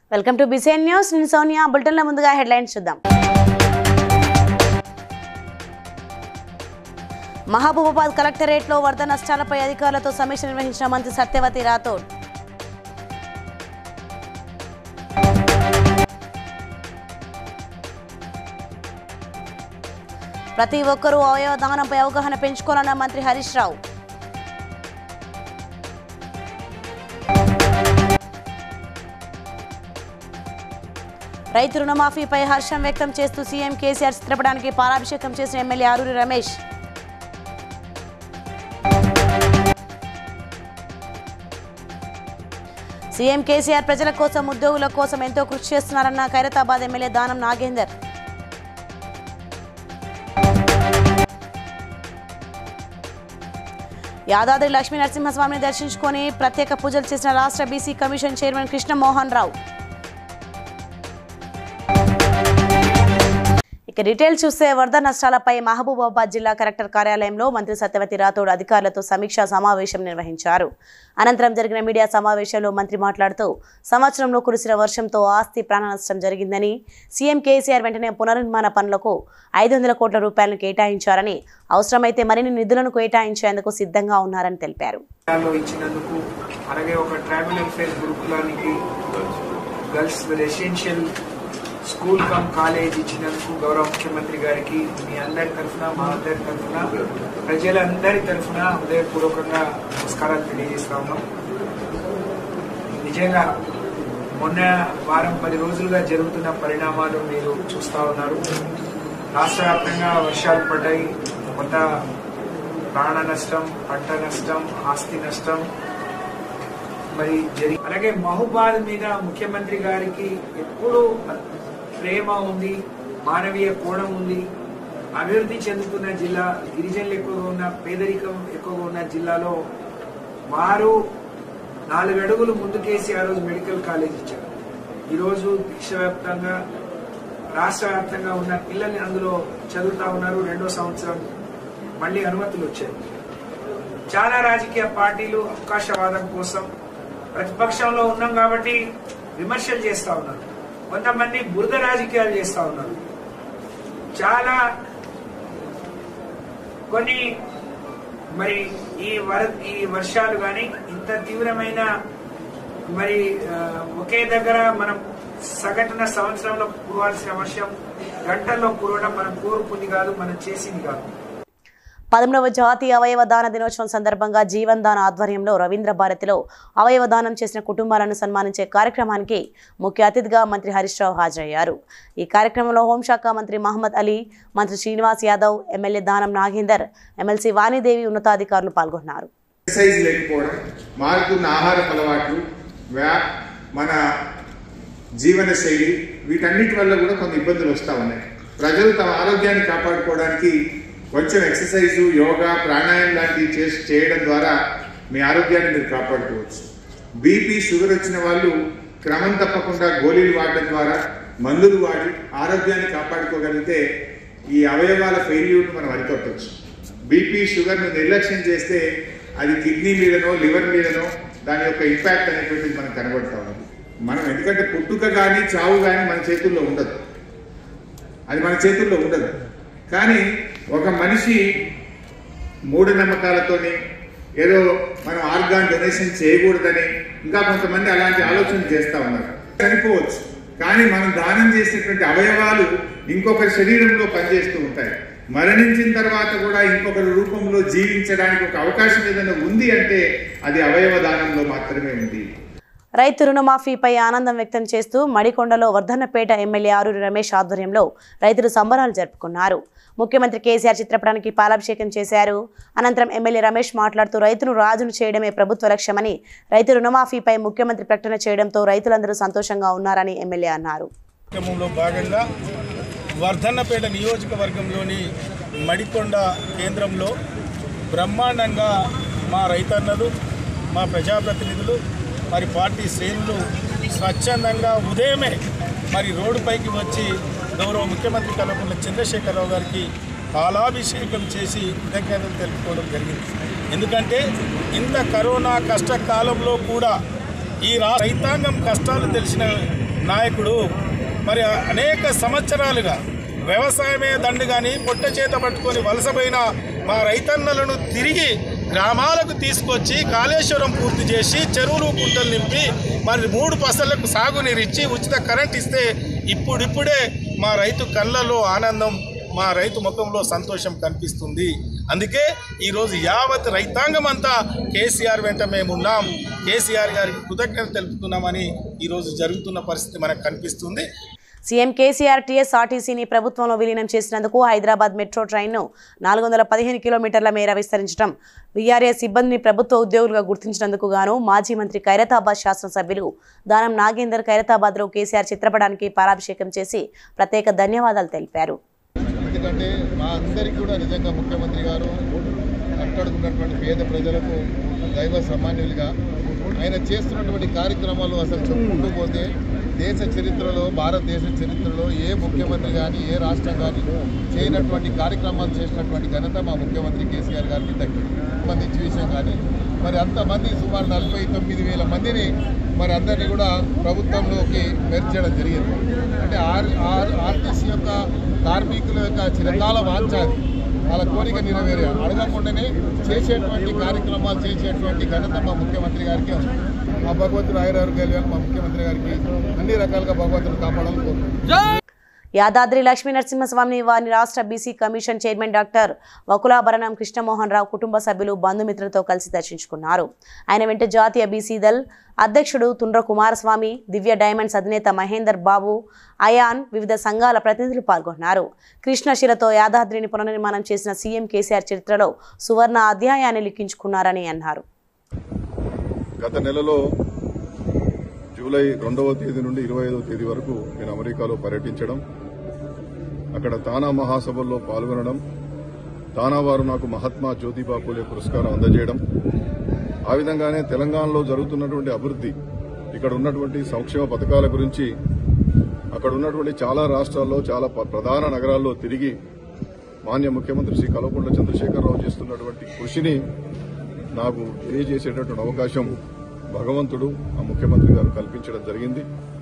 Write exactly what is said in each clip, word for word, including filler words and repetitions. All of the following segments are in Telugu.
Welcome to BCN news. నేను సోనియా. బులెటిన్ల ముందుగా హెడ్లైన్స్ చూద్దాం. మహబూబాబాద్ కలెక్టరేట్లో వరద నష్టాలపై అధికారులతో సమీక్ష నిర్వహించిన మంత్రి సత్యవతి రాథోడ్. ప్రతి ఒక్కరూ అవయవ దానంపై అవగాహన పెంచుకోవాలన్న మంత్రి హరీష్ రావు. రైతు రుణమాఫీపై హర్షం వ్యక్తం చేస్తూ సీఎం కేసీఆర్ చిత్రపటానికి పాలాభిషేకం చేసిన ఎమ్మెల్యే ఆరూరి రమేష్. సీఎం కేసీఆర్ ప్రజల కోసం, ఉద్యోగుల కోసం ఎంతో కృషి చేస్తున్నారన్న ఖైరతాబాద్ ఎమ్మెల్యే దానం నాగేందర్. యాదాద్రి లక్ష్మీ నరసింహస్వామిని దర్శించుకొని ప్రత్యేక పూజలు చేసిన రాష్ట్ర BC commission chairman Krishnamohan Rao. ఇక డీటెయిల్స్ చూస్తే వరద నష్టాలపై మహబూబాబాద్ జిల్లా కలెక్టర్ కార్యాలయంలో మంత్రి సత్యవతి రాథోడ్ అధికారులతో సమీక్షా సమావేశం నిర్వహించారు. అనంతరం జరిగిన మీడియా సమావేశంలో మంత్రి మాట్లాడుతూ సంవత్సరంలో కురిసిన వర్షంతో ఆస్తి ప్రాణ నష్టం జరిగిందని, సీఎం కేసీఆర్ వెంటనే పునర్నిర్మాణ పనులకు ఐదు వందల కోట్ల రూపాయలను కేటాయించారని, అవసరమైతే మరిన్ని నిధులను కేటాయించేందుకు సిద్ధంగా ఉన్నారని తెలిపారు. స్కూల్ కమ్ కాలేజ్ ఇచ్చినందుకు గౌరవ ముఖ్యమంత్రి గారికి మీ అందరి తరఫున, మా అందరి తరఫున, ప్రజలందరి తరఫున హృదయపూర్వకంగా నమస్కారాలు తెలియజేస్తా ఉన్నాం. నిజంగా మొన్న వారం పది రోజులుగా జరుగుతున్న పరిణామాలు మీరు చూస్తా ఉన్నారు. రాష్ట్ర వ్యాప్తంగా వర్షాలు పడ్డాయి. కొంత ప్రాణ నష్టం, పంట నష్టం, ఆస్తి నష్టం మరి జరిగి, అలాగే మహబూబాబాద్ మీద ముఖ్యమంత్రి గారికి ఎప్పుడు ప్రేమ ఉంది, మానవీయ కోణం ఉంది. అభివృద్ధి చెందుతున్న జిల్లా, గిరిజనులు ఎక్కువగా ఉన్న, పేదరికం ఎక్కువగా ఉన్న జిల్లాలో వారు నాలుగు అడుగులు ముందుకేసి ఆ రోజు మెడికల్ కాలేజ్ ఇచ్చారు. ఈరోజు దేశవ్యాప్తంగా, రాష్ట్ర వ్యాప్తంగా ఉన్న పిల్లల్ని అందులో చదువుతా ఉన్నారు. రెండో సంవత్సరం మళ్లీ అనుమతులు వచ్చాయి. చాలా రాజకీయ పార్టీలు అవకాశవాదం కోసం ప్రతిపక్షంలో ఉన్నాం కాబట్టి విమర్శలు చేస్తా ఉన్నారు. కొంతమంది బురద రాజకీయాలు చేస్తా ఉన్నారు. చాలా కొన్ని మరి ఈ వర ఈ వర్షాలు కానీ ఇంత తీవ్రమైన మరి ఒకే దగ్గర మనం సగటున సంవత్సరంలో కురవాల్సిన వర్షం గంటల్లో కురవడం మనం కోరుకుంది కాదు, మనం చేసింది కాదు. పదమూడవ జాతీయ అవయవ దాన దినోత్సవం సందర్భంగా జీవన్ దాన్ ఆధ్వర్యంలో రవీంద్ర భారతిలో అవయవ దానం చేసిన కుటుంబాలను సన్మానించే కార్యక్రమానికి ముఖ్య అతిథిగా మంత్రి హరీష్ రావు హాజరయ్యారు. ఈ కార్యక్రమంలో హోంశాఖ మంత్రి మహమ్మద్ అలీ, మంత్రి శ్రీనివాస్ యాదవ్, ఎమ్మెల్యే దానం నాగేందర్, ఎమ్మెల్సీ వాణిదేవి ఉన్నతాధికారులు పాల్గొన్నారు. మన జీవన శైలి వీటన్నిటి వల్ల కూడా కొన్ని ఇబ్బందులు వస్తూ ఉన్నాయి. ప్రజలు తమ ఆరోగ్యాన్ని కాపాడుకోవడానికి కొంచెం ఎక్సర్సైజు, యోగా, ప్రాణాయామం లాంటివి చేసి చేయడం ద్వారా మీ ఆరోగ్యాన్ని మీరు కాపాడుకోవచ్చు. బీపీ, షుగర్ వచ్చిన వాళ్ళు క్రమం తప్పకుండా గోళీలు వాడడం ద్వారా, మందులు వాడి ఆరోగ్యాన్ని కాపాడుకోగలిగితే ఈ అవయవాల ఫెయిల్యూర్ను మనం అరికట్టవచ్చు. బీపీ, షుగర్ను నిర్లక్ష్యం చేస్తే అది కిడ్నీ మీదనో, లివర్ మీదనో దాని యొక్క ఇంపాక్ట్ అనేటువంటిది మనకు కనబడతా ఉంది. మనం ఎందుకంటే పుట్టుక కానీ చావు కానీ మన చేతుల్లో ఉండదు, అది మన చేతుల్లో ఉండదు. కానీ ఒక మనిషి మూఢనమ్మకాలతోని ఏదో మనం ఆర్గాన్ డొనేషన్ చేయకూడదని ఇంకా కొంతమంది అలాంటి ఆలోచన చేస్తూ ఉన్నారు. చనిపోవచ్చు, కానీ మనం దానం చేసినటువంటి అవయవాలు ఇంకొకరి శరీరంలో పనిచేస్తూ ఉంటాయి. మరణించిన తర్వాత కూడా ఇంకొకరి రూపంలో జీవించడానికి ఒక అవకాశం ఏదైనా ఉంది అంటే అది అవయవ దానంలో మాత్రమే ఉంది. రైతు రుణమాఫీపై ఆనందం వ్యక్తం చేస్తూ మడికొండలో వర్ధన్నపేట ఎమ్మెల్యే ఆరూరి రమేష్ ఆధ్వర్యంలో రైతులు సంబరాలు జరుపుకున్నారు. ముఖ్యమంత్రి కేసీఆర్ చిత్రపటానికి పాలాభిషేకం చేశారు. అనంతరం ఎమ్మెల్యే రమేష్ మాట్లాడుతూ రైతును రాజును చేయడమే ప్రభుత్వ లక్ష్యమని, రైతు రుణమాఫీపై ముఖ్యమంత్రి ప్రకటన చేయడంతో రైతులందరూ సంతోషంగా ఉన్నారని ఎమ్మెల్యే అన్నారు. భాగంగా వర్ధన్నపేట నియోజకవర్గంలోని మడికొండ కేంద్రంలో బ్రహ్మాండంగా మా రైతన్నలు, మా ప్రజాప్రతినిధులు, మరి పార్టీ శ్రేణులు స్వచ్ఛందంగా ఉదయమే మరి రోడ్డుపైకి వచ్చి గౌరవ ముఖ్యమంత్రి కల్వకుంట్ల చంద్రశేఖరరావు గారికి పాలాభిషేకం చేసి కృతజ్ఞతలు తెలుపుకోవడం జరిగింది. ఎందుకంటే ఇంత కరోనా కష్టకాలంలో కూడా ఈ రైతాంగం కష్టాలు తెలిసిన నాయకుడు మరి అనేక సంవత్సరాలుగా వ్యవసాయమే దండుగాని పొట్ట చేత పట్టుకొని వలసపోయిన మా రైతన్నలను తిరిగి గ్రామాలకు తీసుకొచ్చి కాళేశ్వరం పూర్తి చేసి చెరువులు కుంటలు నింపి మరి మూడు పసలకు సాగునీరిచ్చి ఉచిత కరెంట్ ఇస్తే ఇప్పుడిప్పుడే మా రైతు కళ్ళలో ఆనందం, మా రైతు ముఖంలో సంతోషం కనిపిస్తుంది. అందుకే ఈరోజు యావత్ రైతాంగం అంతా కేసీఆర్ వెంట మేము ఉన్నాం, కేసీఆర్ గారికి కృతజ్ఞత తెలుపుతున్నామని ఈరోజు జరుగుతున్న పరిస్థితి మనకు కనిపిస్తుంది. సీఎం కేసీఆర్ టీఎస్ఆర్టీసీని ప్రభుత్వంలో విలీనం చేసినందుకు హైదరాబాద్ మెట్రో ట్రైన్ను నాలుగు వందల పదిహేను కిలోమీటర్ల మేర విస్తరించడం, వీఆర్ఏ సిబ్బందిని ప్రభుత్వ ఉద్యోగులుగా గుర్తించినందుకు గాను మాజీ మంత్రి ఖైరతాబాద్ శాసనసభ్యులు దానం నాగేందర్ ఖైరతాబాద్లో కేసీఆర్ చిత్రపటానికి పాలాభిషేకం చేసి ప్రత్యేక ధన్యవాదాలు తెలిపారు. ఎందుకంటే మా అందరికీ కూడా నిజంగా ముఖ్యమంత్రి గారు అట్టడుకున్నటువంటి పేద ప్రజలకు దైవ సామాన్యులుగా ఆయన చేస్తున్నటువంటి కార్యక్రమాలు అసలు చెప్పుకుంటూ పోతే దేశ చరిత్రలో, భారతదేశ చరిత్రలో ఏ ముఖ్యమంత్రి కానీ ఏ రాష్ట్రం కానీ చేయనటువంటి కార్యక్రమాలు చేసినటువంటి ఘనత మా ముఖ్యమంత్రి కేసీఆర్ గారికి దక్కింది. సంబంధించి విషయం కానీ మరి అంతమంది సుమారు నలభై తొమ్మిది వేల మందిని మరి అందరినీ కూడా ప్రభుత్వంలోకి మెర్చడం జరిగింది. అంటే ఆర్ ఆర్ ఆర్టీసీ యొక్క కార్మికుల యొక్క చిరకాల వాంఛాది వాళ్ళ కోరిక నెరవేరే అడగకుండానే చేసేటువంటి కార్యక్రమాలు చేసేటువంటి ఘనత మా ముఖ్యమంత్రి గారికి వస్తుంది. మా భగవంతుడు ఆయురారోగ్యాలు మా ముఖ్యమంత్రి గారికి అన్ని రకాలుగా భగవంతుడు కాపాడాలని కోరుకుంటున్నాను. యాదాద్రి లక్ష్మీ నరసింహస్వామి వారిని రాష్ట్ర BC commission chairman doctor Vakulabharanam Krishnamohan Rao కుటుంబ సభ్యులు బంధుమిత్రులతో కలిసి దర్శించుకున్నారు. ఆయన వెంట జాతీయ బీసీ దళ్ అధ్యక్షుడు తుండ్ర కుమారస్వామి, దివ్య డైమండ్స్ అధినేత మహేందర్ బాబు, అయాన్, వివిధ సంఘాల ప్రతినిధులు పాల్గొన్నారు. కృష్ణశిలతో యాదాద్రిని పునర్నిర్మాణం చేసిన సీఎం కేసీఆర్ చరిత్రలో సువర్ణ అధ్యాయాన్ని లిఖించుకున్నారని అన్నారు. గత నెలలో జూలై రెండవ తేదీ నుండి ఇరవై ఐదవ తేదీ వరకు నేను అమెరికాలో పర్యటించడం, అక్కడ తానా మహాసభల్లో పాల్గొనడం, తానా వారు నాకు మహాత్మా జ్యోతిబా పూలే పురస్కారం అందజేయడం, ఆ విధంగానే తెలంగాణలో జరుగుతున్నటువంటి అభివృద్ది, ఇక్కడ ఉన్నటువంటి సంక్షేమ పథకాల గురించి అక్కడ ఉన్నటువంటి చాలా రాష్ట్రాల్లో చాలా ప్రధాన నగరాల్లో తిరిగి మాన్య ముఖ్యమంత్రి శ్రీ కల్వకుంట్ల చంద్రశేఖరరావు చేస్తున్నటువంటి కృషిని నాకు తెలియజేసేటటువంటి అవకాశం భగవంతుడు ఆ ముఖ్యమంత్రి గారు కల్పించడం జరిగింది.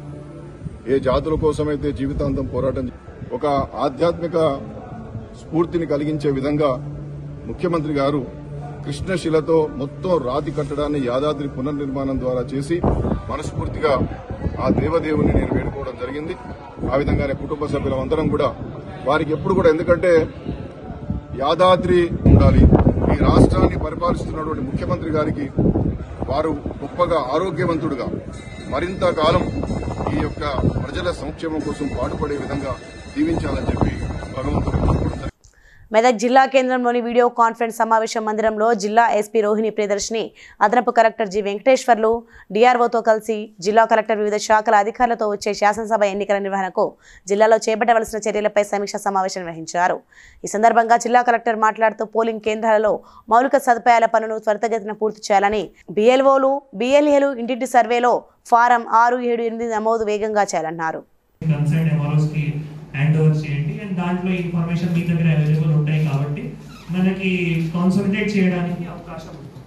ఏ జాతుల కోసమైతే జీవితాంతం పోరాటం, ఒక ఆధ్యాత్మిక స్ఫూర్తిని కలిగించే విధంగా ముఖ్యమంత్రి గారు కృష్ణశిలతో మొత్తం రాతి కట్టడాన్ని యాదాద్రి పునర్నిర్మాణం ద్వారా చేసి మనస్ఫూర్తిగా ఆ దేవదేవుని నేను వేడుకోవడం జరిగింది. ఆ విధంగానే కుటుంబ సభ్యులందరం కూడా వారికి ఎప్పుడు కూడా, ఎందుకంటే యాదాద్రి ఉండాలి, ఈ రాష్ట్రాన్ని పరిపాలిస్తున్నటువంటి ముఖ్యమంత్రి గారికి వారు గొప్పగా ఆరోగ్యవంతుడుగా మరింత కాలం ఈ యొక్క ప్రజల సంక్షేమం కోసం పాటుపడే విధంగా దీవించాలని చెప్పి భగవంతుడు కోరుకుంటున్నారు. మెదక్ జిల్లా కేంద్రంలోని వీడియో కాన్ఫరెన్స్ సమావేశ మందిరంలో జిల్లా ఎస్పీ రోహిణి ప్రియదర్శిని, అదనపు కలెక్టర్ జి వెంకటేశ్వర్లు డిఆర్ఓతో కలిసి జిల్లా కలెక్టర్ వివిధ శాఖల అధికారులతో వచ్చే శాసనసభ ఎన్నికల నిర్వహణకు జిల్లాలో చేపట్టవలసిన చర్యలపై సమీక్షా సమావేశం నిర్వహించారు. ఈ సందర్భంగా జిల్లా కలెక్టర్ మాట్లాడుతూ పోలింగ్ కేంద్రాలలో మౌలిక సదుపాయాల పనులు త్వరితగతిన పూర్తి చేయాలని, బిఎల్ఓలు బిఎల్ఏలు ఇంటింటి సర్వేలో ఫారం ఆరు ఏడు ఎనిమిది నమోదు వేగంగా చేయాలన్నారు. హ్యాండ్ ఓవర్ చేయండి అండ్ దాంట్లో ఇన్ఫర్మేషన్ మీ దగ్గర అవైలబుల్ ఉంటాయి కాబట్టి మనకి కాన్సన్ట్రేట్ చేయడానికి అవకాశం ఉంటుంది.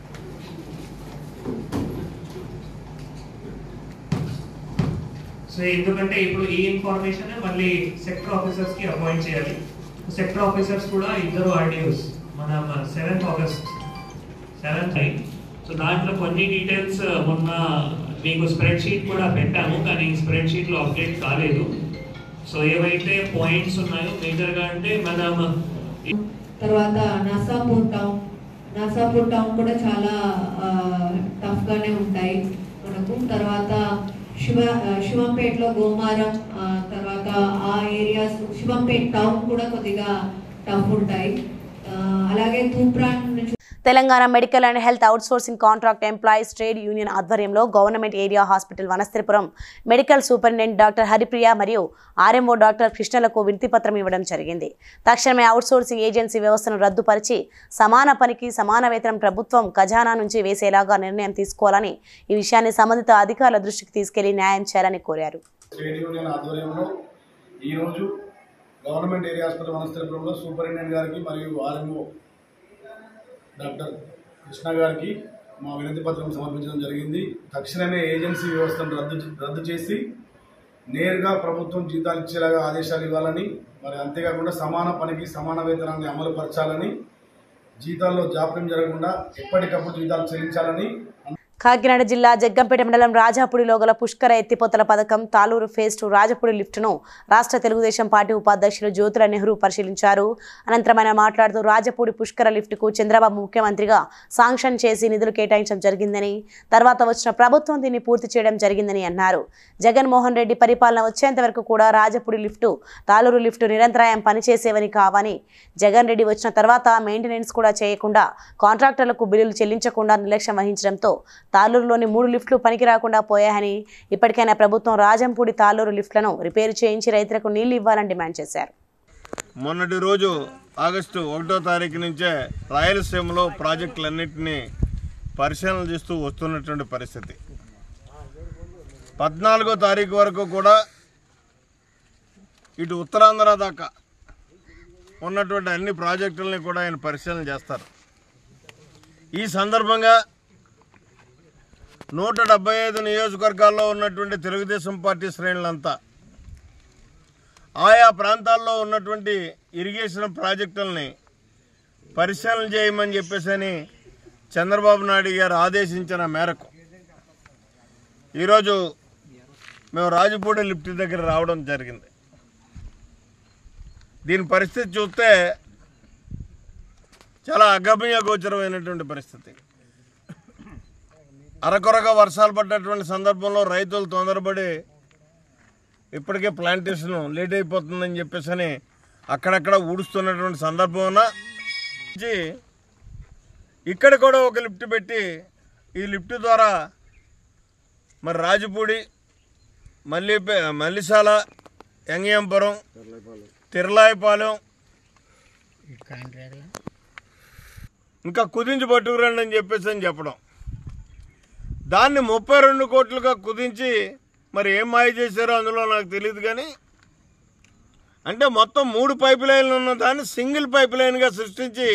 సో ఎందుకంటే ఇప్పుడు ఈ ఇన్ఫర్మేషన్ మళ్ళీ సెక్టర్ ఆఫీసర్స్ కి అపాయింట్ చేయాలి. సెక్టర్ ఆఫీసర్స్ కూడా ఇద్దరు ఆర్డీఓస్ మన సెవెంత్ ఆగస్ట్ సెవెంత్ అయి సో దాంట్లో కొన్ని డీటెయిల్స్ మొన్న మీకు స్ప్రెడ్ షీట్ కూడా పెట్టాము, కానీ స్ప్రెడ్ షీట్లో అప్డేట్ కాలేదు. సో ఏవైతే పాయింట్స్ ఉన్నాయో మేజర్గా అంటే మనం తర్వాత నర్సాపూర్ టౌన్ నర్సాపూర్ టౌన్ కూడా చాలా టఫ్గానే ఉంటాయి మనకు. తర్వాత శివ శివంపేటలో గోమారం, తర్వాత ఆ ఏరియాస్ శివంపేట టౌన్ కూడా కొద్దిగా టఫ్ ఉంటాయి. అలాగే తూప్రాన్ నుంచి Telangana medical and health outsourcing contract employees trade union ఆధ్వర్యంలో government area hospital Vanasthalipuram medical superintendent doctor Haripriya మరియు ఆర్ఎంఓ డాక్టర్ కృష్ణలకు వినతిపత్రం ఇవ్వడం జరిగింది. తక్షణమే అవుట్సోర్సింగ్ ఏజెన్సీ వ్యవస్థను రద్దుపరిచి సమాన పనికి సమాన వేతనం ప్రభుత్వం ఖజానా నుంచి వేసేలాగా నిర్ణయం తీసుకోవాలని, ఈ విషయాన్ని సంబంధిత అధికారుల దృష్టికి తీసుకెళ్లి న్యాయం చేయాలని కోరారు. ట్రేడ్ యూనియన్ ఆధ్వర్యంలో ఈరోజు గవర్నమెంట్ ఏరియా హాస్పిటల్ వనస్థిరపురంలో సూపరింటెండెంట్ గారికి మరియు ఆర్ఎంఓ డాక్టర్ కృష్ణ గారికి మా వినతి పత్రం సమర్పించడం జరిగింది. తక్షణమే ఏజెన్సీ వ్యవస్థను రద్దు రద్దు చేసి నేరుగా ప్రభుత్వం జీతాలు ఇచ్చేలాగా ఆదేశాలు ఇవ్వాలని, మరి అంతేకాకుండా సమాన పనికి సమాన వేతనాన్ని అమలు పరచాలని, జీతాల్లో జాప్యం జరగకుండా ఎప్పటికప్పుడు జీతాలు చెల్లించాలని. కాకినాడ జిల్లా జగ్గంపేట మండలం రాజాపూడిలో గల పుష్కర ఎత్తిపోతల పథకం తాలూరు ఫేజ్ టూ రాజపూడి లిఫ్ట్ను రాష్ట్ర తెలుగుదేశం పార్టీ ఉపాధ్యక్షులు జ్యోతుల నెహ్రూ పరిశీలించారు. అనంతరం ఆయన మాట్లాడుతూ రాజపూడి పుష్కర లిఫ్ట్కు చంద్రబాబు ముఖ్యమంత్రిగా శాంక్షన్ చేసి నిధులు కేటాయించడం జరిగిందని, తర్వాత వచ్చిన ప్రభుత్వం దీన్ని పూర్తి చేయడం జరిగిందని అన్నారు. జగన్మోహన్ రెడ్డి పరిపాలన వచ్చేంత వరకు కూడా రాజపూడి లిఫ్టు తాలూరు లిఫ్టు నిరంతరాయం పనిచేసేవని కావని, జగన్ రెడ్డి వచ్చిన తర్వాత మెయింటెనెన్స్ కూడా చేయకుండా కాంట్రాక్టర్లకు బిల్లులు చెల్లించకుండా నిర్లక్ష్యం వహించడంతో తాలూరులోని మూడు లిఫ్ట్లు పనికి రాకుండా పోయాయని, ఇప్పటికైనా ప్రభుత్వం రాజంపూడి తాలూరు లిఫ్ట్లను రిపేరు చేయించి రైతులకు నీళ్లు ఇవ్వాలని డిమాండ్ చేశారు. మొన్నటి రోజు ఆగస్టు ఒకటో తారీఖు నుంచే రాయలసీమలో ప్రాజెక్టులన్నింటినీ పరిశీలన చేస్తూ వస్తున్నటువంటి పరిస్థితి. పద్నాలుగో తారీఖు వరకు కూడా ఇటు ఉత్తరాంధ్ర దాకా ఉన్నటువంటి అన్ని ప్రాజెక్టులని కూడా ఆయన పరిశీలన చేస్తారు. ఈ సందర్భంగా నూట డెబ్బై ఐదు నియోజకవర్గాల్లో ఉన్నటువంటి తెలుగుదేశం పార్టీ శ్రేణులంతా ఆయా ప్రాంతాల్లో ఉన్నటువంటి ఇరిగేషన్ ప్రాజెక్టులని పరిశీలన చేయమని చెప్పేసి చంద్రబాబు నాయుడు గారు ఆదేశించిన మేరకు ఈరోజు మేము రాజపూడి లిఫ్ట్ దగ్గర రావడం జరిగింది. దీని పరిస్థితి చూస్తే చాలా అగమ్య గోచరమైనటువంటి పరిస్థితి. అరకొరగా వర్షాలు పడ్డటువంటి సందర్భంలో రైతులు తొందరపడి ఇప్పటికే ప్లాంటేషన్ లేట్ అయిపోతుందని చెప్పేసి అక్కడక్కడ ఊడుస్తున్నటువంటి సందర్భం ఇక్కడ కూడా ఒక లిఫ్ట్ పెట్టి ఈ లిఫ్ట్ ద్వారా మరి రాజపూడి, మల్లి మల్లిసాల, యంగయంపురం, తిరులాయిపాలెం ఇంకా కుదించి పట్టుకురండి అని చెప్పేసి అని చెప్పడం, దాన్ని ముప్పై రెండు కోట్లుగా కుదించి మరి ఏం మాయ చేశారో అందులో నాకు తెలియదు. కానీ అంటే మొత్తం మూడు పైప్ లైన్లు ఉన్న దాన్ని సింగిల్ పైప్ లైన్గా సృష్టించి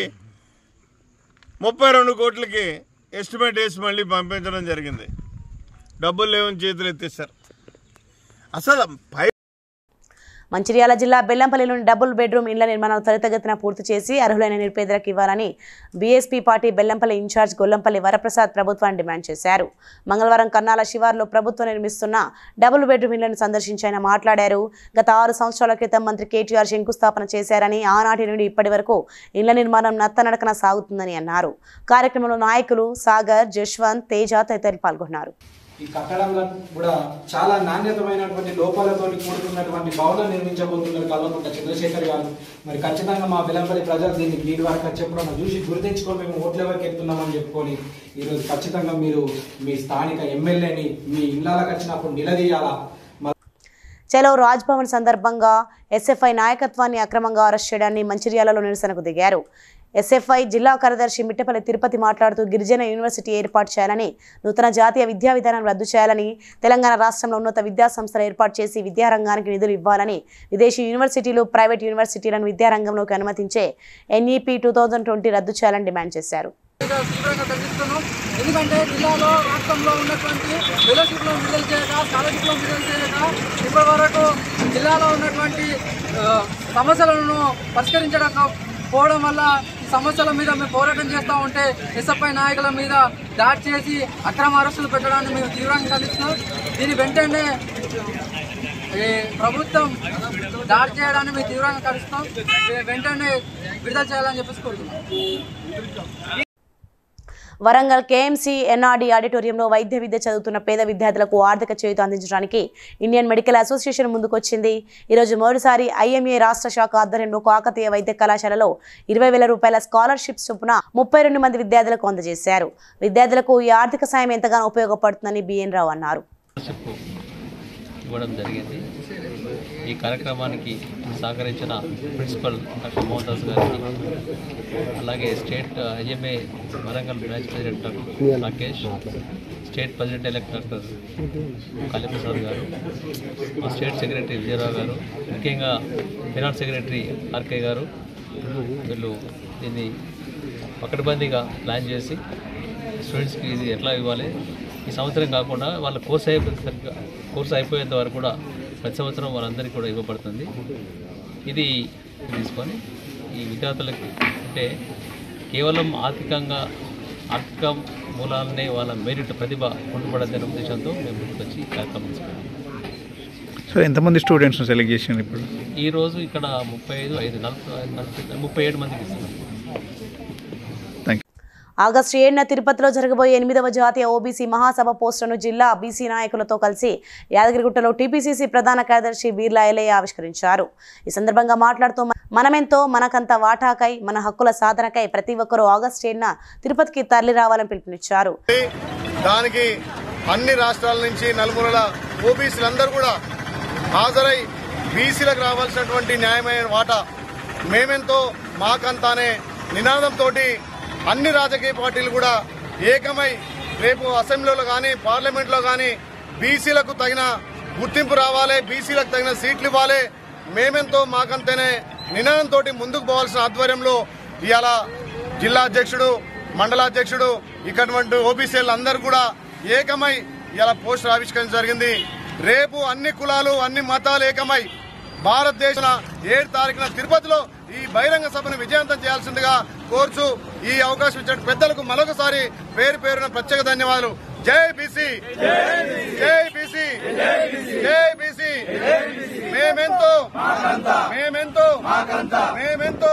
ముప్పై రెండు కోట్లకి ఎస్టిమేట్ వేసి మళ్ళీ పంపించడం జరిగింది. డబ్బులు లేవని చేతులు ఎత్తేసారు. అసలు పై మంచిర్యాల జిల్లా బెల్లంపల్లిలోని డబుల్ బెడ్రూమ్ ఇళ్ల నిర్మాణం త్వరితగతిన పూర్తి చేసి అర్హులైన నిరుపేదలకు ఇవ్వాలని BSP party Bellampalli incharge Gollampalli Varaprasad ప్రభుత్వాన్ని డిమాండ్ చేశారు. మంగళవారం కన్నాల శివార్లో ప్రభుత్వం నిర్మిస్తున్న డబుల్ బెడ్రూమ్ ఇళ్లను సందర్శించి ఆయన మాట్లాడారు. గత ఆరు సంవత్సరాల క్రితం మంత్రి కేటీఆర్ శంకుస్థాపన చేశారని, ఆనాటి నుండి ఇప్పటి వరకు ఇళ్ల నిర్మాణం నత్తనడకన సాగుతుందని అన్నారు. కార్యక్రమంలో నాయకులు సాగర్, జశ్వంత్, తేజ తదితరులు పాల్గొన్నారు. ఈ కట్టడంలో కూడా చాలా నాణ్యతమైనటువంటి లోపాలతో కూడుకున్నటువంటి భవనం నిర్మించబోతున్నారు కల్వకుంట్ల చంద్రశేఖర్ గారు. మరి ఖచ్చితంగా మా బెల్లంపల్లి ప్రజలు దీన్ని దీని వరకు చెప్పడం చూసి గుర్తించుకొని మేము ఓట్ల వరకు ఎత్తున్నామని చెప్పుకొని ఈరోజు ఖచ్చితంగా మీరు మీ స్థానిక ఎమ్మెల్యేని మీ ఇళ్లకు వచ్చినప్పుడు నిలదీయాలా. చలో రాజ్భవన్ సందర్భంగా ఎస్ఎఫ్ఐ నాయకత్వాన్ని అక్రమంగా అరెస్ట్ చేయడాన్ని మంచిర్యాలలో నిరసనకు దిగారు. ఎస్ఎఫ్ఐ జిల్లా కార్యదర్శి మిట్టపల్లి తిరుపతి మాట్లాడుతూ గిరిజన యూనివర్సిటీ ఏర్పాటు చేయాలని, నూతన జాతీయ విద్యా విధానం రద్దు చేయాలని, తెలంగాణ రాష్ట్రంలో ఉన్నత విద్యా సంస్థలు ఏర్పాటు చేసి విద్యారంగానికి నిధులు ఇవ్వాలని, విదేశీ యూనివర్సిటీలు, ప్రైవేట్ యూనివర్సిటీలను విద్యారంగంలోకి అనుమతించే ఎన్ఈపీ టూ థౌజండ్ ట్వంటీ రద్దు చేయాలని డిమాండ్ చేశారు. ఎందుకంటే జిల్లాలో రాష్ట్రంలో ఉన్నటువంటి ఫెలోషిప్లో విడుదల చేయక, స్కాలర్షిప్లో విడుదల చేయక ఇప్పటి వరకు జిల్లాలో ఉన్నటువంటి సమస్యలను పరిష్కరించడం పోవడం వల్ల ఈ సమస్యల మీద మేము పోరాటం చేస్తూ ఉంటే ఎస్ఎఫ్ఐ నాయకుల మీద దాడి చేసి అక్రమ అరెస్టులు పెట్టడాన్ని మేము తీవ్రంగా ఖండిస్తున్నాం. దీని వెంటనే ప్రభుత్వం దాడి చేయడాన్ని మేము తీవ్రంగా ఖండిస్తాం. వెంటనే విడుదల చేయాలని చెప్పేసి కోరుతున్నాం. వరంగల్ కేఎంసీ ఎన్ఆర్డీ ఆడిటోరియంలో వైద్య విద్య చదువుతున్న పేద విద్యార్థులకు ఆర్థిక చేయూత అందించడానికి ఇండియన్ మెడికల్ అసోసియేషన్ ముందుకొచ్చింది. ఈరోజు మొదటిసారి ఐఎంఏ రాష్ట్ర శాఖ ఆధ్వర్యంలో కాకతీయ వైద్య కళాశాలలో ఇరవై వేల రూపాయల స్కాలర్షిప్ చొప్పున ముప్పై రెండు మంది విద్యార్థులకు అందజేశారు. విద్యార్థులకు ఈ ఆర్థిక సాయం ఎంతగానో ఉపయోగపడుతుందని బిఎన్ రావు అన్నారు. ఇవ్వడం జరిగింది. ఈ కార్యక్రమానికి సహకరించిన ప్రిన్సిపల్ డాక్టర్ మోహన్ గారికి, అలాగే state IMA Warangal branch president doctor Rakesh, state president elect doctor Kaliprasad గారు, మా స్టేట్ సెక్రటరీ విజయరావు గారు, ముఖ్యంగా ఫైనాన్స్ సెక్రటరీ ఆర్కే గారు, వీళ్ళు దీన్ని పకడ్బందీగా ప్లాన్ చేసి స్టూడెంట్స్కి ఇది ఎట్లా ఇవ్వాలి, ఈ సంవత్సరం కాకుండా వాళ్ళ కోర్స్ అయిపోయేంత కోర్సు అయిపోయేంత వరకు కూడా ప్రతి సంవత్సరం వాళ్ళందరికీ కూడా ఇవ్వబడుతుంది. ఇది తీసుకొని ఈ విద్యార్థులకి అంటే కేవలం ఆర్థికంగా ఆర్థిక మూలాలనే వాళ్ళ మెరిట్ ప్రతిభ ఉంటబడదనే ఉద్దేశంతో మేము ముందుకు వచ్చి కార్యక్రమం తీసుకున్నాం. సో ఎంతమంది స్టూడెంట్స్ని సెలెక్ట్ చేసినారు ఇప్పుడు? ఈరోజు ఇక్కడ ముప్పై ఐదు ఐదు నలభై నలభై ముప్పై ఏడు మందికి ఇస్తున్నాం. ఆగస్టు ఏడున తిరుపతిలో జరగబోయే ఎనిమిదవ జాతీయ ఓబీసీ మహాసభ పోస్టర్ను జిల్లా బీసీ నాయకులతో కలిసి యాదగిరిగుట్టలో టీపీసీసీ ప్రధాన కార్యదర్శి బీర్లా ఎలయ్య ఆవిష్కరించారు. ఈ సందర్భంగా మాట్లాడుతూ మనమెంతో మనకంత వాటాకై మన హక్కుల సాధనకై ప్రతి ఒక్కరూ ఆగస్టు ఏడున తిరుపతికి తరలి రావాలని పిలుపునిచ్చారు. దానికి అన్ని రాష్ట్రాల నుంచి నలుమూలల ఓబీసీలందరూ కూడా హాజరై బీసీలకు రావాల్సినటువంటి న్యాయమైన వాటా మేమెంతో మాకంతానే నినాదంతో అన్ని రాజకీయ పార్టీలు కూడా ఏకమై రేపు అసెంబ్లీలో కానీ పార్లమెంట్లో కానీ బీసీలకు తగిన గుర్తింపు రావాలి, బీసీలకు తగిన సీట్లు ఇవ్వాలి, మేమెంతో మాకంతేనే నినాదంతో ముందుకు పోవాల్సిన ఆధ్వర్యంలో ఇవాళ జిల్లా అధ్యక్షుడు, మండలాధ్యక్షుడు ఇక్కడి ఓబీసీలు అందరూ కూడా ఏకమై ఇవాళ పోస్టర్ ఆవిష్కరించడం జరిగింది. రేపు అన్ని కులాలు అన్ని మతాలు ఏకమై భారతదేశం ఏడు తారీఖున తిరుపతిలో ఈ బహిరంగ సభను విజయవంతం చేయాల్సిందిగా కోర్చు ఈ అవకాశం ఇచ్చిన పెద్దలకు మరొకసారి పేరు పేరున ప్రత్యేక ధన్యవాదాలు. జై బీసీ, జై బీసీ, జై బీసీ. మేమెంతో మేమెంతో మేమెంతో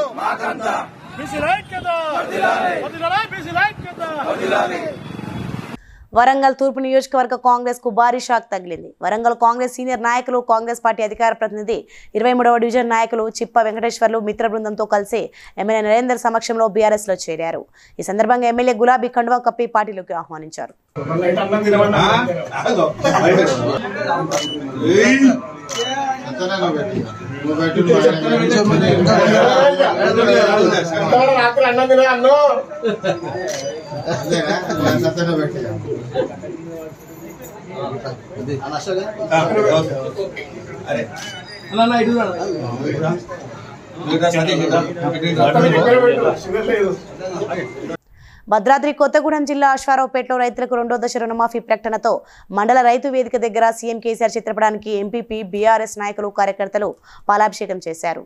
వరంగల్ తూర్పు నియోజకవర్గ కాంగ్రెస్ కు భారీ షాక్ తగిలింది. వరంగల్ కాంగ్రెస్ సీనియర్ నాయకులు, కాంగ్రెస్ పార్టీ అధికార ప్రతినిధి, ఇరవై మూడవ డివిజన్ నాయకులు చిప్ప వెంకటేశ్వర్లు మిత్ర బృందంతో కలిసి ఎమ్మెల్యే నరేందర్ సమక్షంలో బీఆర్ఎస్ లో చేరారు. ఈ సందర్భంగా ఎమ్మెల్యే గులాబీ కండువా కప్పి పార్టీలోకి ఆహ్వానించారు. భద్రాద్రి కొత్తగూడెం జిల్లా అశ్వారావుపేటలో రైతులకు రెండో దశ రుణమాఫీ ప్రకటనతో మండల రైతు వేదిక దగ్గర సీఎం కేసీఆర్ చిత్రపటానికి ఎంపీపీ, బీఆర్ఎస్ నాయకులు, కార్యకర్తలు పాలాభిషేకం చేశారు.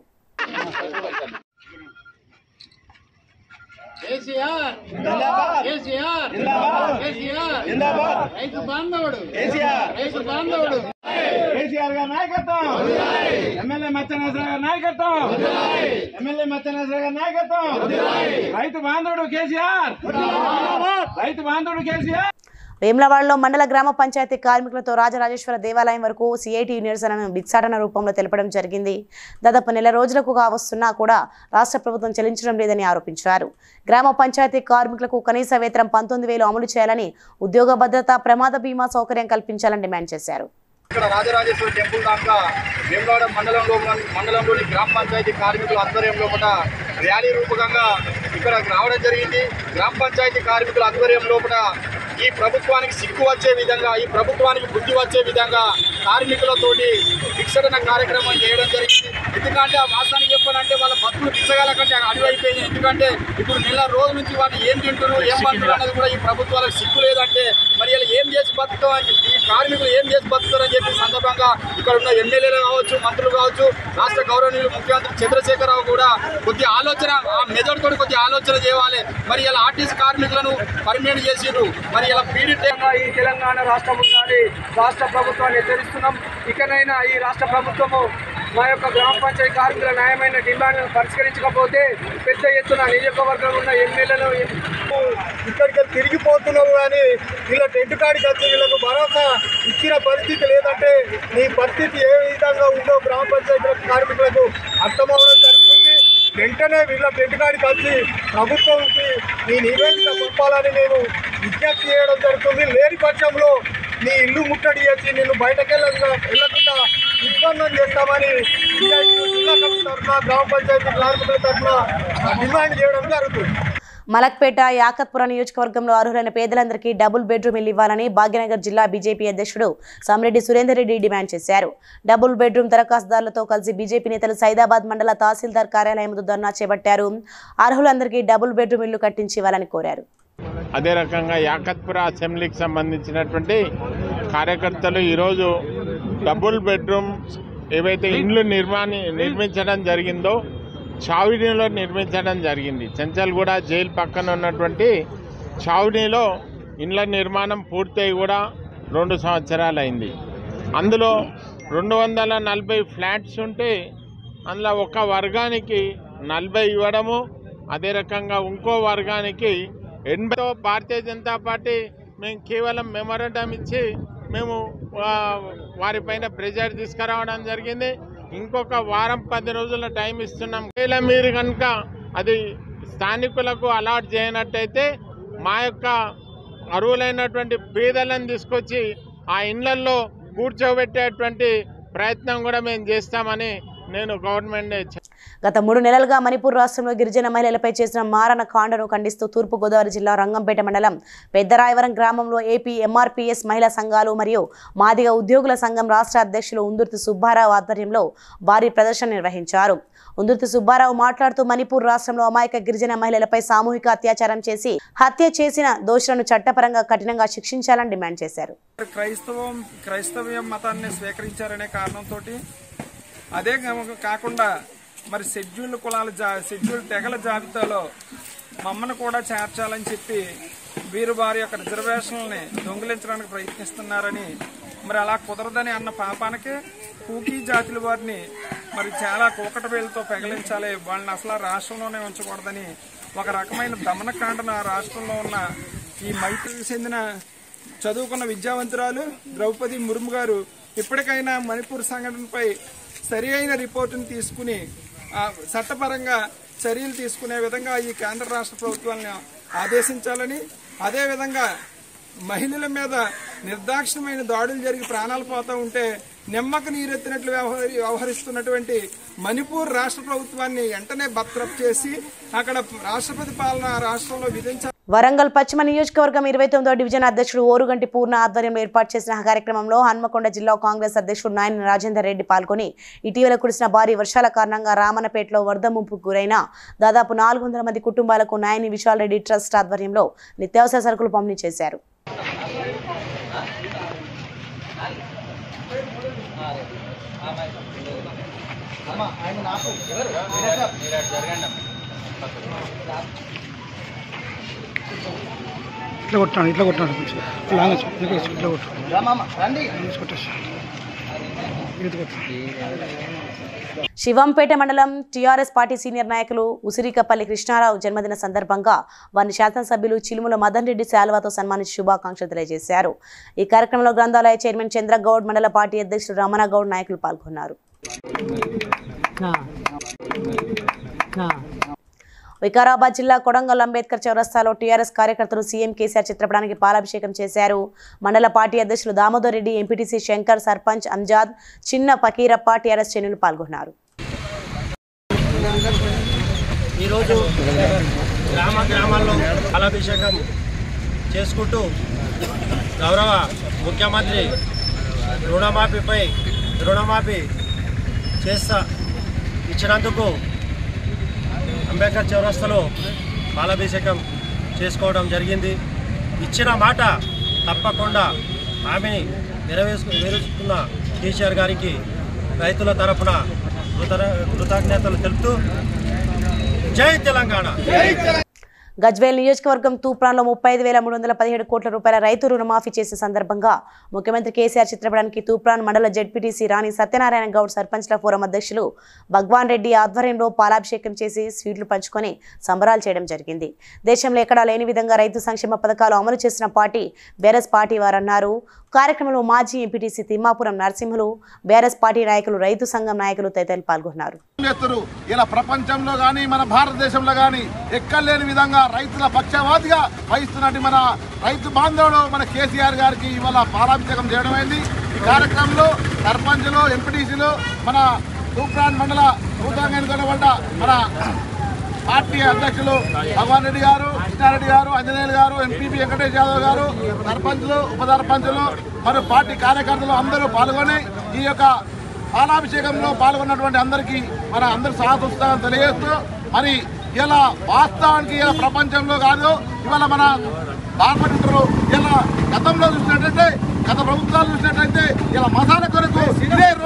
వేములవాడలో మండల గ్రామ పంచాయతీ కార్మికులతో రాజరాజేశ్వర దేవాలయం వరకు సిఐటి నిరసనను భిక్షాటన రూపంలో తెలపడం జరిగింది. దాదాపు నెల రోజులకు కావస్తున్నా కూడా రాష్ట్ర ప్రభుత్వం చెల్లించడం లేదని ఆరోపించారు. గ్రామ పంచాయతీ కార్మికులకు కనీస వేతనం పంతొమ్మిది వేలు అమలు చేయాలని, ఉద్యోగ భద్రత, ప్రమాద బీమా సౌకర్యం కల్పించాలని డిమాండ్ చేశారు. ఇక్కడ రాజరాజేశ్వర టెంపుల్ దాకా వేములవాడ మండలంలో మండలంలోని గ్రామ పంచాయతీ కార్మికుల ఆధ్వర్యంలో కూడా ర్యాలీ రూపకంగా ఇక్కడ రావడం జరిగింది. గ్రామ పంచాయతీ కార్మికుల ఆధ్వర్యంలో కూడా ఈ ప్రభుత్వానికి సిగ్గు వచ్చే విధంగా, ఈ ప్రభుత్వానికి బుద్ధి వచ్చే విధంగా కార్మికులతోటి భిక్షాటన కార్యక్రమం చేయడం జరిగింది. ఎందుకంటే ఆ వాస్తవానికి చెప్పాలంటే వాళ్ళ బతుకులు భిక్షగాల కంటే అడివైపోయింది. ఎందుకంటే ఇప్పుడు నెల రోజుల నుంచి వాళ్ళు ఏం తింటున్నారు, ఏం పంటున్నారు అనేది కూడా ఈ ప్రభుత్వాలకు సిగ్గు లేదంటే మరి ఇలా ఏం చేసి బతుకుతాం అని ఈ కార్మికులు ఏం చేసి బతుకుతారని చెప్పి సందర్భంగా ఇక్కడ ఉన్న ఎమ్మెల్యేలు కావచ్చు, మంత్రులు కావచ్చు, రాష్ట్ర గౌరవనీయులు ముఖ్యమంత్రి చంద్రశేఖరరావు కూడా కొద్ది ఆలోచన, ఆ మెదడుతో కొద్ది ఆలోచన చేయాలి. మరి ఇలా ఆర్టీసీ కార్మికులను పర్మినెంట్ చేసిండ్రు, మరి ఇలా పీడిత ఈ తెలంగాణ రాష్ట్రం ఉందని రాష్ట్ర ప్రభుత్వాన్ని హెచ్చరిస్తున్నాం. ఇకనైనా ఈ రాష్ట్ర ప్రభుత్వము మా యొక్క గ్రామ పంచాయతీ కార్మికుల న్యాయమైన డిమాండ్లను పరిష్కరించకపోతే పెద్ద ఎత్తున నియోజకవర్గంలో ఉన్న ఎమ్మెల్యేలు ఇక్కడికి తిరిగిపోతున్నావు కానీ వీళ్ళ టెంట్ కాడికి వచ్చి వీళ్ళకు భరోసా ఇచ్చిన పరిస్థితి లేదంటే నీ పరిస్థితి ఏ విధంగా ఉందో గ్రామ పంచాయతీ కార్మికులకు అర్థమవడం జరుగుతుంది. వెంటనే వీళ్ళ టెంట్ కాడికి వచ్చి ప్రభుత్వంకి నీ నివేదిక పంపాలని నేను విజ్ఞప్తి చేయడం జరుగుతుంది. లేని పక్షంలో నీ ఇల్లు ముట్టడి చేసి నిన్ను బయటకెళ్ళ వెళ్ళకుండా నిర్బంధం చేస్తామని జిల్లా తరఫున గ్రామ పంచాయతీ కార్మికుల తరఫున డిమాండ్ చేయడం జరుగుతుంది. మలక్పేట, యాకత్పుర నియోజకవర్గంలో అర్హులైన పేదలందరికీ డబుల్ బెడ్రూమ్ ఇల్లు ఇవ్వాలని భాగ్యనగర్ జిల్లా బీజేపీ అధ్యక్షుడు సామిరెడ్డి సురేందర్ రెడ్డి డిమాండ్ చేశారు. డబుల్ బెడ్రూమ్ దరఖాస్తుదారులతో కలిసి బీజేపీ నేతలు సైదాబాద్ మండల తహసీల్దార్ కార్యాలయం ముందు ధర్నా చేపట్టారు. అర్హులందరికీ డబుల్ బెడ్రూమ్ ఇల్లు కట్టించి ఇవ్వాలని కోరారు. అదే రకంగా యాకత్పుర అసెంబ్లీకి సంబంధించినటువంటి కార్యకర్తలు ఈరోజు డబుల్ బెడ్రూమ్స్ ఏవైతే ఇండ్లు నిర్మాణి నిర్మించడం జరిగిందో చావిడిలో నిర్మించడం జరిగింది. చెంచల్గూడ జైలు పక్కన ఉన్నటువంటి చావిడిలో ఇండ్ల నిర్మాణం పూర్తయి కూడా రెండు సంవత్సరాలు అయింది. అందులో రెండు వందల నలభై ఫ్లాట్స్ ఉంటే అందులో ఒక వర్గానికి నలభై ఇవ్వడము, అదే రకంగా ఇంకో వర్గానికి ఎనభై. భారతీయ జనతా పార్టీ మేము కేవలం మెమోరాండం ఇచ్చి మేము వారిపైన ప్రెజర్ తీసుకురావడం జరిగింది. ఇంకొక వారం పది రోజుల టైం ఇస్తున్నాం. ఒకవేళ మీరు కనుక అది స్థానికులకు అలాట్ చేయనట్టయితే మా యొక్క అర్హులైనటువంటి పేదలను తీసుకొచ్చి ఆ ఇండ్లల్లో కూర్చోబెట్టేటువంటి ప్రయత్నం కూడా మేము చేస్తామని నేను గవర్నమెంట్. గత మూడు నెలలుగా మణిపూర్ రాష్ట్రంలో గిరిజన మహిళలపై చేసిన మారణ కాండను ఖండిస్తూ తూర్పుగోదావరి జిల్లా రంగంపేట మండలం పెద్దరాయవరం గ్రామంలో ఏపీ ఎంఆర్పీఎస్ మహిళా సంఘాలు మరియు మాదిగ ఉద్యోగుల సంఘం రాష్ట్ర అధ్యక్షులు ఉందుర్తి సుబ్బారావు ఆధ్వర్యంలో భారీ ప్రదర్శన నిర్వహించారు. ఉందుర్తి సుబ్బారావు మాట్లాడుతూ మణిపూర్ రాష్ట్రంలో అమాయక గిరిజన మహిళలపై సామూహిక అత్యాచారం చేసి హత్య చేసిన దోషులను చట్టపరంగా కఠినంగా శిక్షించాలని డిమాండ్ చేశారు. క్రైస్తవం క్రైస్తవ మతాన్ని స్వీకరించారనే కారణంతో అదే కాకుండా మరి షెడ్యూల్డ్ కులాల జా షెడ్యూల్డ్ తెగల జాబితాలో మమ్మల్ని కూడా చేర్చాలని చెప్పి వీరు వారి యొక్క రిజర్వేషన్లని దొంగిలించడానికి ప్రయత్నిస్తున్నారని, మరి అలా కుదరదని అన్న పాపానికి కూకీ జాతుల వారిని మరి చాలా కూకట వేలతో పెగలించాలి, వాళ్ళని అసలు రాష్ట్రంలోనే ఉంచకూడదని ఒక రకమైన దమనకాండన రాష్ట్రంలో ఉన్న ఈ మైత్రికి చెందిన చదువుకున్న విద్యావంతురాలు ద్రౌపది ముర్ము గారు ఇప్పటికైనా మణిపూర్ సంఘటనపై సరి అయిన రిపోర్టును తీసుకుని చట్టపరంగా చర్యలు తీసుకునే విధంగా ఈ కేంద్ర రాష్ట్ర ప్రభుత్వాలను ఆదేశించాలని, అదేవిధంగా మహిళల మీద నిర్దాక్షిణ్యమైన దాడులు జరిగి ప్రాణాలు పోతూ ఉంటే నిమ్మకు నీరెత్తినట్లు వ్యవహరిస్తున్నటువంటి మణిపూర్ రాష్ట్ర ప్రభుత్వాన్ని వెంటనే బర్తరఫ్ చేసి అక్కడ రాష్ట్రపతి పాలన రాష్ట్రంలో విధించాలి. వరంగల్ పశ్చిమ నియోజకవర్గం ఇరవై తొమ్మిదో డివిజన్ అధ్యక్షుడు ఓరుగంటి పూర్ణ ఆధ్వర్యంలో ఏర్పాటు చేసిన కార్యక్రమంలో హన్మకొండ జిల్లా కాంగ్రెస్ అధ్యక్షుడు నాయని రాజేందర్ రెడ్డి పాల్గొని ఇటీవల కురిసిన భారీ వర్షాల కారణంగా రామన్నపేటలో వరద ముంపుకు గురైన దాదాపు నాలుగు వందల మంది కుటుంబాలకు నాయని విశాల్ రెడ్డి ట్రస్ట్ ఆధ్వర్యంలో నిత్యావసర సరుకులు పంపిణీ చేశారు. ఇట్లా కొట్టాను ఇట్లా కొట్టాను ఇట్లా శివంపేట మండలం టీఆర్ఎస్ పార్టీ సీనియర్ నాయకులు ఉసిరికపల్లి కృష్ణారావు జన్మదిన సందర్భంగా వారిని శాసనసభ్యులు చిలుముల మదన్ రెడ్డి శాల్వాతో సన్మానించి శుభాకాంక్షలు తెలియజేశారు. ఈ కార్యక్రమంలో గ్రంథాలయ చైర్మన్ చంద్రగౌడ్, మండల పార్టీ అధ్యక్షుడు రమణగౌడ్ నాయకులు పాల్గొన్నారు. వికారాబాద్ జిల్లా కొడంగల్ అంబేద్కర్ చౌరస్తాలో టీఆర్ఎస్ కార్యకర్తలు సీఎం కేసీఆర్ చిత్రపటానికి పాలాభిషేకం చేశారు. మండల పార్టీ అధ్యక్షులు దామోదర్ రెడ్డి, ఎంపీటీసీ శంకర్, సర్పంచ్ అంజాద్, చిన్న ఫకీరప్ప, టీఆర్ఎస్ శ్రేణులు పాల్గొన్నారు. ఈరోజు గ్రామ గ్రామాల్లో పాలాభిషేకం చేసుకుంటూ గౌరవ ముఖ్యమంత్రి రుణమాఫీపై రుణమాఫీ చేస్తా ఇచ్చినందుకు అంబేద్కర్ చౌరస్తాలో పాలాభిషేకం చేసుకోవడం జరిగింది. ఇచ్చిన మాట తప్పకుండా హామీని నెరవేర్చు నెరవేర్చుకున్న కేసీఆర్ గారికి రైతుల తరఫున కృతజ్ఞతలు తెలుపుతూ జై తెలంగాణ. గజ్వేల్ నియోజకవర్గం తూప్రాన్లో ముప్పై ఐదు వేల మూడు వందల పదిహేడు కోట్ల రూపాయల రైతు రుణమాఫీ చేసిన సందర్భంగా ముఖ్యమంత్రి కేసీఆర్ చిత్రపటానికి తూప్రాన్ మండల జెడ్పీటీసీ రాణి సత్యనారాయణ గౌడ్, సర్పంచ్ల ఫోరం అధ్యక్షులు భగవాన్ రెడ్డి ఆధ్వర్యంలో పాలాభిషేకం చేసి స్వీట్లు పంచుకొని సంబరాలు చేయడం జరిగింది. దేశంలో ఎక్కడా లేని విధంగా రైతు సంక్షేమ పథకాలు అమలు చేసిన పార్టీ బీఆర్ఎస్ పార్టీ వారన్నారు. కార్యక్రమంలో మాజీ MPTC Timmapuram Narasimhulu, BRS party నాయకులు, రైతు సంఘం నాయకులు తదితరులు పాల్గొన్నారు. ఇలా ప్రపంచంలో గానీ మన భారతదేశంలో గానీ ఎక్కలేని విధంగా రైతుల పక్షవాదిగా వహిస్తున్నట్టు మన రైతు బాంధవుడు మన కేసీఆర్ గారికి ఇవాళ పాలాభిషేకం చేయడం అయింది. ఈ కార్యక్రమంలో సర్పంచులు, ఎంపీటీసీలు, మన తూప్రాన్ మండల నూతనంగా ఎన్నుకోబడ్డ మన పార్టీ అధ్యక్షులు భగవాన్ రెడ్డి గారు, కృష్ణారెడ్డి గారు, అంజనేయులు గారు, ఎంపీపీ వెంకటేష్ యాదవ్ గారు, సర్పంచులు, ఉప సర్పంచులు మరియు పార్టీ కార్యకర్తలు అందరూ పాల్గొని ఈ యొక్క పాలాభిషేకంలో పాల్గొన్నటువంటి అందరికీ మన అందరూ సాహసోత్సాహం తెలియజేస్తూ మరి ఇలా వాస్తవానికి ఇలా ప్రపంచంలో కాదు ఇవాళ మన పార్లమెంటరు ఇలా గతంలో చూసినట్టయితే గత ప్రభుత్వాలు చూసినట్లయితే ఇలా మసాల కొరకు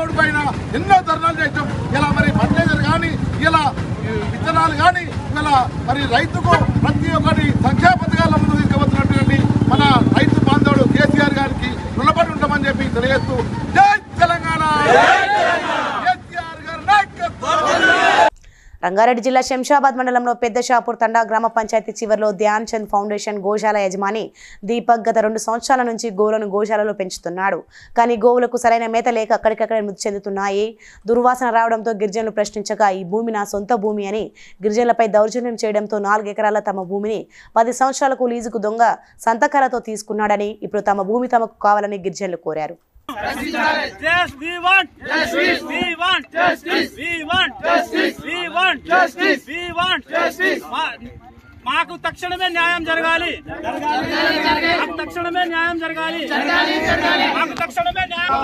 బాంధవుడి పైన ఎన్నో ధర్నాలు చేసాం. ఇలా మరి ఫర్టిలైజర్ కానీ ఇలా విత్తనాలు కానీ ఇలా మరి రైతుకు ప్రతి ఒక్కటి సంక్షేమ పథకాల ముందు తీసుకువస్తున్నటువంటి మన రైతు బాంధవుడు కేసీఆర్ గారికి రుణపడి ఉంటామని చెప్పి తెలియజేస్తూ జై తెలంగాణ. కేసీఆర్ గారి నాయకత్వం. రంగారెడ్డి జిల్లా శంషాబాద్ మండలంలో పెద్ద షాపూర్ తండా గ్రామ పంచాయతీ చివరిలో ధ్యాన్ చంద్ ఫౌండేషన్ గోశాల యజమాని దీపక్ గత రెండు సంవత్సరాల నుంచి గోవులను గోశాలలో పెంచుతున్నాడు. కానీ గోవులకు సరైన మేత లేక అక్కడికక్కడే మృతి చెందుతున్నాయి. దుర్వాసన రావడంతో గిరిజనులు ప్రశ్నించగా ఈ భూమి నా సొంత భూమి అని గిరిజనులపై దౌర్జన్యం చేయడంతో నాలుగు ఎకరాల తమ భూమిని పది సంవత్సరాలకు లీజుకు దొంగ సంతకాలతో తీసుకున్నాడని ఇప్పుడు తమ భూమి తమకు కావాలని గిరిజనులు కోరారు. Yes, we want justice. We want justice. We want justice. We want justice. We want justice. మాకు తక్షణమే న్యాయం జరగాలి. మాకు తక్షణమే న్యాయం జరగాలి. మాకు తక్షణమే న్యాయం.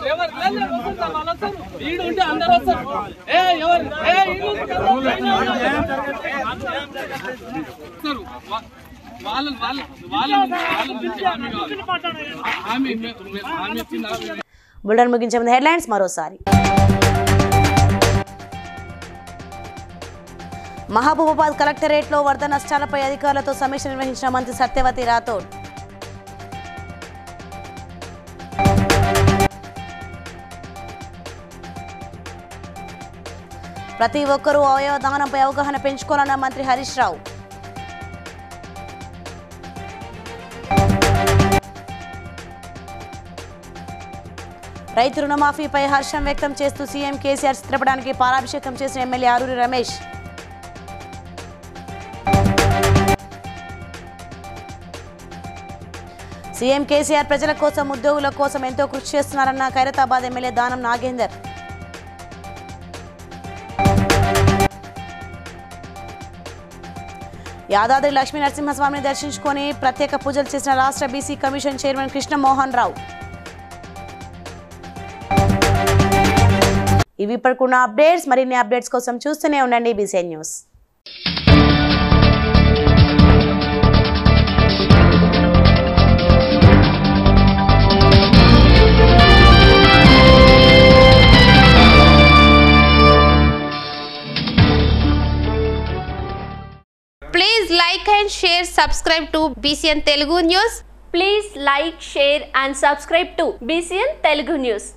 వీడు ఉంటే అందరూ వస్తారు. ఏ ఎవరు ఏ వాళ్ళ వాళ్ళ వాళ్ళ బులెటిన్ ముగించే ముందు హెడ్లైన్స్ మరోసారి. మహబూబాబాద్ కలెక్టరేట్లో వరద నష్టాలపై అధికారులతో సమీక్ష నిర్వహించిన మంత్రి సత్యవతి రాథోడ్. ప్రతి ఒక్కరూ అవయవ దానంపై అవగాహన పెంచుకోవాలన్న మంత్రి హరీష్ రావు. రైతు రుణమాఫీపై హర్షం వ్యక్తం చేస్తూ సీఎం కేసీఆర్ చిత్రపటానికి పాలాభిషేకం చేసిన ఎమ్మెల్యే ఆరూరి రమేష్. సీఎం కేసీఆర్ ప్రజల కోసం ఉద్యోగుల కోసం ఎంతో కృషి చేస్తున్నారన్న ఖైరతాబాద్ ఎమ్మెల్యే దానం నాగేందర్. యాదాద్రి లక్ష్మీ నరసింహస్వామిని దర్శించుకొని ప్రత్యేక పూజలు చేసిన రాష్ట్ర BC commission chairman Krishnamohan Rao. ఇవి ఇప్పటికున్న అప్డేట్స్. మరిన్ని అప్డేట్స్ కోసం చూస్తూనే ఉండండి BCN news. Please like and share, subscribe to B C N Telugu News. Please like, share and subscribe to B C N Telugu News.